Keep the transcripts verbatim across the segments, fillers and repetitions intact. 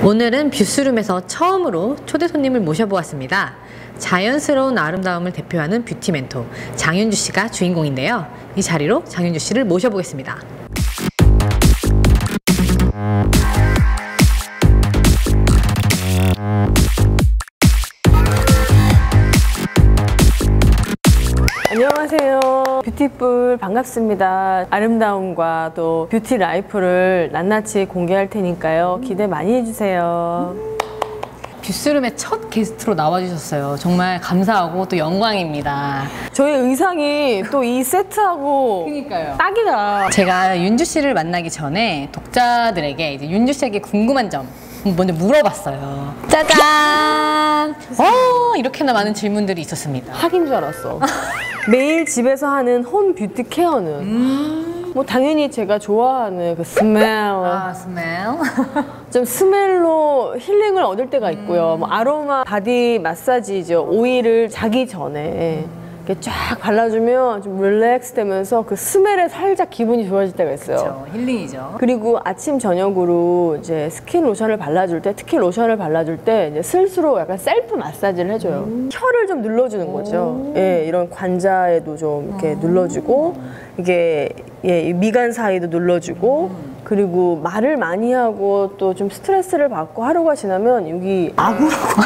오늘은 뷰스룸에서 처음으로 초대 손님을 모셔보았습니다. 자연스러운 아름다움을 대표하는 뷰티 멘토 장윤주 씨가 주인공인데요. 이 자리로 장윤주 씨를 모셔보겠습니다. 안녕하세요. 뷰티풀 반갑습니다. 아름다움과 또 뷰티 라이프를 낱낱이 공개할 테니까요. 기대 많이 해주세요. 뷰스룸의 첫 게스트로 나와주셨어요. 정말 감사하고 또 영광입니다. 저희 의상이 또 이 세트하고 그러니까요. 딱이다. 제가 윤주 씨를 만나기 전에 독자들에게 이제 윤주 씨에게 궁금한 점 먼저 물어봤어요. 짜잔! 어, 이렇게나 많은 질문들이 있었습니다. 학인 줄 알았어. 매일 집에서 하는 홈 뷰티 케어는 음 뭐 당연히 제가 좋아하는 그 스멜, 아, 스멜. 좀 스멜로 힐링을 얻을 때가 있고요. 뭐 아로마 바디 마사지죠. 오일을 자기 전에 이렇게 쫙 발라주면 좀 릴렉스 되면서 그 스멜에 살짝 기분이 좋아질 때가 있어요. 그렇죠. 힐링이죠. 그리고 아침 저녁으로 이제 스킨 로션을 발라줄 때, 특히 로션을 발라줄 때 이제 스스로 약간 셀프 마사지를 해줘요. 음. 혀를 좀 눌러주는 거죠. 예, 이런 관자에도 좀 이렇게 음. 눌러주고, 이게 예, 미간 사이도 눌러주고, 음. 그리고 말을 많이 하고 또 좀 스트레스를 받고 하루가 지나면 여기 아구라고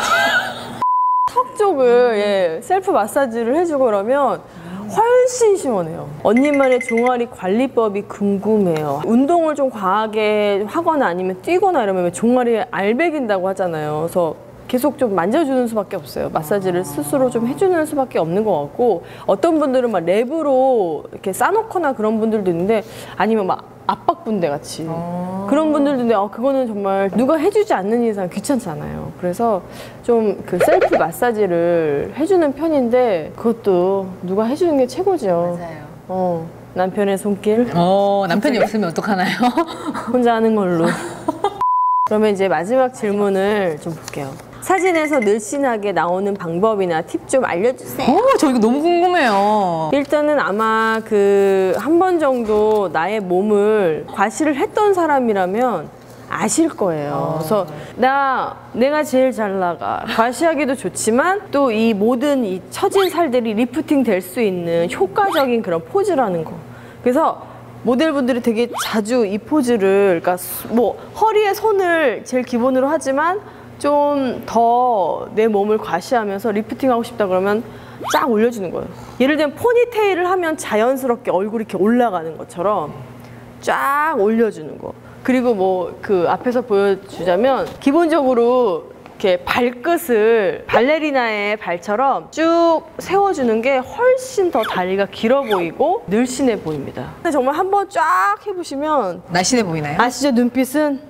턱 쪽을 예, 셀프 마사지를 해주고 그러면 훨씬 시원해요. 언니만의 종아리 관리법이 궁금해요. 운동을 좀 과하게 하거나 아니면 뛰거나 이러면 종아리에 알배긴다고 하잖아요. 그래서 계속 좀 만져주는 수밖에 없어요. 마사지를 스스로 좀 해주는 수밖에 없는 것 같고, 어떤 분들은 막 랩으로 이렇게 싸놓거나 그런 분들도 있는데, 아니면 막 압박분대 같이 아 그런 분들도 있는데, 어, 그거는 정말 누가 해주지 않는 이상 귀찮잖아요. 그래서 좀 그 셀프 마사지를 해주는 편인데, 그것도 누가 해주는 게 최고죠. 맞아요. 어, 남편의 손길. 어, 남편이 없으면 어떡하나요? 혼자 하는 걸로. 그러면 이제 마지막 질문을 좀 볼게요. 사진에서 늘씬하게 나오는 방법이나 팁 좀 알려주세요. 오, 저 이거 너무 궁금해요. 일단은 아마 그 한 번 정도 나의 몸을 과시를 했던 사람이라면 아실 거예요. 그래서 나 내가 제일 잘 나가. 과시하기도 좋지만 또 이 모든 이 처진 살들이 리프팅 될 수 있는 효과적인 그런 포즈라는 거. 그래서 모델분들이 되게 자주 이 포즈를, 그러니까 뭐 허리에 손을 제일 기본으로 하지만 좀 더 내 몸을 과시하면서 리프팅하고 싶다 그러면 쫙 올려주는 거예요. 예를 들면 포니테일을 하면 자연스럽게 얼굴이 이렇게 올라가는 것처럼 쫙 올려주는 거. 그리고 뭐 그 앞에서 보여주자면 기본적으로 이렇게 발끝을 발레리나의 발처럼 쭉 세워주는 게 훨씬 더 다리가 길어 보이고 늘씬해 보입니다. 근데 정말 한번 쫙 해보시면 날씬해 보이나요? 아시죠? 눈빛은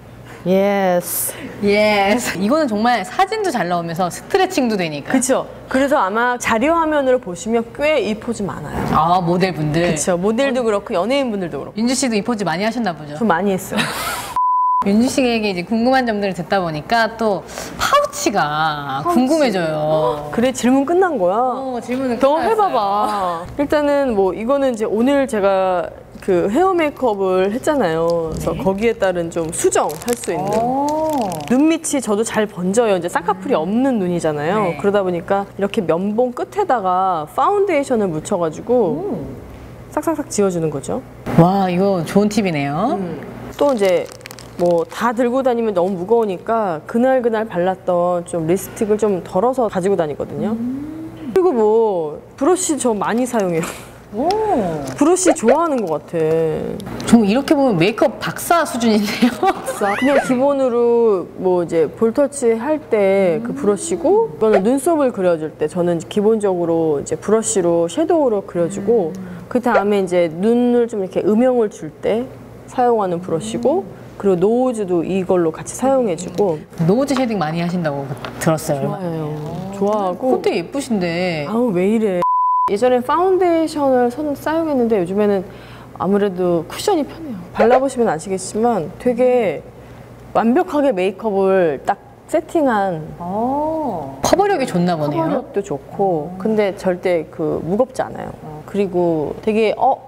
예스. 예스. 이거는 정말 사진도 잘 나오면서 스트레칭도 되니까. 그쵸. 그래서 아마 자료 화면으로 보시면 꽤 이 포즈 많아요. 아, 모델분들. 그쵸. 모델도 그렇고 연예인분들도 그렇고. 윤주 씨도 이 포즈 많이 하셨나 보죠? 좀 많이 했어요. 윤주 씨에게 이제 궁금한 점들을 듣다 보니까 또 파우치가 파우치. 궁금해져요. 그래, 질문 끝난 거야? 어, 질문은 더 끝났어요. 해봐봐. 일단은 뭐 이거는 이제 오늘 제가 그 헤어 메이크업을 했잖아요. 그래서 네. 거기에 따른 좀 수정 할 수 있는. 눈밑이 저도 잘 번져요. 이제 쌍꺼풀이 음. 없는 눈이잖아요. 네. 그러다 보니까 이렇게 면봉 끝에다가 파운데이션을 묻혀가지고 음. 싹싹싹 지워주는 거죠. 와, 이거 좋은 팁이네요. 음. 또 이제 뭐 다 들고 다니면 너무 무거우니까 그날 그날 발랐던 좀 립스틱을 좀 덜어서 가지고 다니거든요. 음. 그리고 뭐 브러쉬 저 많이 사용해요. 오. 브러쉬 좋아하는 것 같아. 정말 이렇게 보면 메이크업 박사 수준인데요. 그냥 기본으로 뭐 이제 볼터치 할 때 그 브러쉬고, 이거는 눈썹을 그려줄 때 저는 기본적으로 이제 브러쉬로 섀도우로 그려주고, 음. 그 다음에 이제 눈을 좀 이렇게 음영을 줄 때 사용하는 브러쉬고, 그리고 노즈도 이걸로 같이 사용해주고. 노즈 쉐딩 많이 하신다고 들었어요. 좋아요. 좋아하고. 콧대 예쁘신데. 아우, 왜 이래. 예전엔 파운데이션을 손 사용했는데 요즘에는 아무래도 쿠션이 편해요. 발라보시면 아시겠지만 되게 완벽하게 메이크업을 딱 세팅한. 아, 커버력이 좋나 보네요. 커버력도 좋고, 근데 절대 그 무겁지 않아요. 그리고 되게 어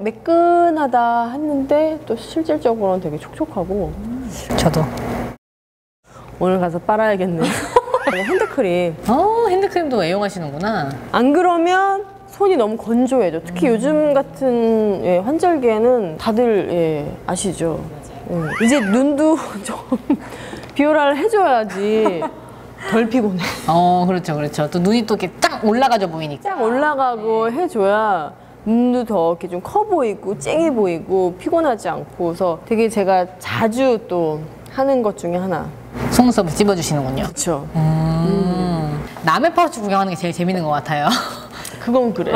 매끈하다 했는데 또 실질적으로는 되게 촉촉하고. 저도 오늘 가서 빨아야겠네. 핸드크림. 어, 핸드크림도 애용하시는구나. 안 그러면 손이 너무 건조해져. 특히 음. 요즘 같은 예, 환절기에는 다들 예, 아시죠? 예. 이제 눈도 좀 비오라를 해줘야지 덜 피곤해. 어, 그렇죠, 그렇죠. 또 눈이 또 이렇게 딱 올라가져 보이니까. 쫙 올라가고 해줘야 눈도 더 이렇게 좀 커 보이고 쨍해 보이고 피곤하지 않고서 되게 제가 자주 또 하는 것 중에 하나. 속눈썹을 찝어주시는군요. 그렇죠. 음. 남의 파우치 구경하는 게 제일 재밌는 것 같아요. 그건 그래.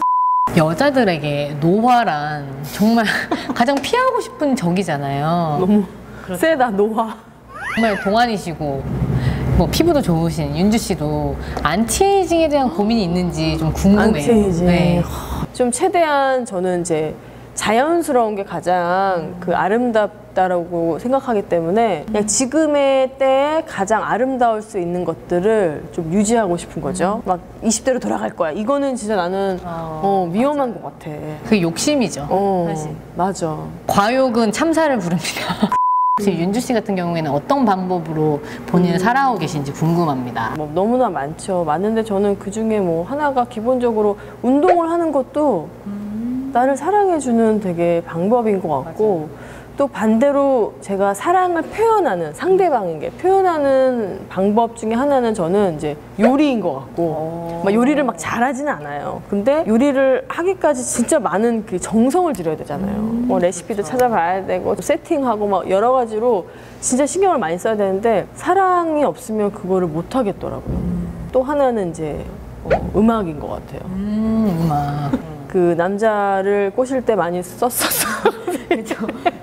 여자들에게 노화란 정말 가장 피하고 싶은 적이잖아요. 너무 세다 노화. 정말 동안이시고 뭐 피부도 좋으신 윤주 씨도 안티에이징에 대한 고민이 있는지 좀 궁금해요. 안티에이징. 네. 좀 최대한 저는 이제 자연스러운 게 가장 그 아름답다라고 생각하기 때문에 그냥 지금의 때에 가장 아름다울 수 있는 것들을 좀 유지하고 싶은 거죠. 막 이십 대로 돌아갈 거야. 이거는 진짜 나는 어, 위험한 것 같아. 그게 욕심이죠. 어, 사실. 맞아. 과욕은 참사를 부릅니다. 혹시 윤주 씨 같은 경우에는 어떤 방법으로 본인을 살아오고 계신지 궁금합니다. 뭐 너무나 많죠. 많은데 저는 그 중에 뭐 하나가 기본적으로 운동을 하는 것도 나를 사랑해주는 되게 방법인 것 같고 또 반대로 제가 사랑을 표현하는 상대방에게 표현하는 방법 중에 하나는 저는 이제 요리인 것 같고 막 요리를 막 잘하지는 않아요. 근데 요리를 하기까지 진짜 많은 그 정성을 들여야 되잖아요. 음, 뭐 레시피도 그렇죠. 찾아봐야 되고 세팅하고 막 여러 가지로 진짜 신경을 많이 써야 되는데 사랑이 없으면 그거를 못 하겠더라고요. 음. 또 하나는 이제 어, 음악인 것 같아요. 음, 음악. 그 남자를 꼬실 때 많이 썼었어. 그렇죠.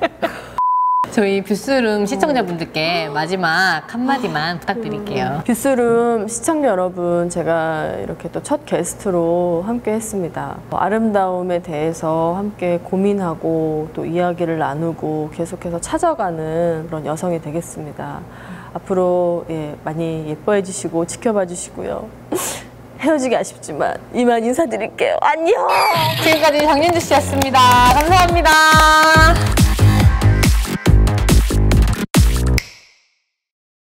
저희 뷰스룸 시청자분들께 마지막 한마디만 부탁드릴게요. 뷰스룸 시청자 여러분, 제가 이렇게 또 첫 게스트로 함께 했습니다. 아름다움에 대해서 함께 고민하고 또 이야기를 나누고 계속해서 찾아가는 그런 여성이 되겠습니다. 앞으로 예, 많이 예뻐해 주시고 지켜봐 주시고요. 헤어지기 아쉽지만 이만 인사드릴게요. 안녕! 지금까지 장윤주 씨였습니다. 감사합니다.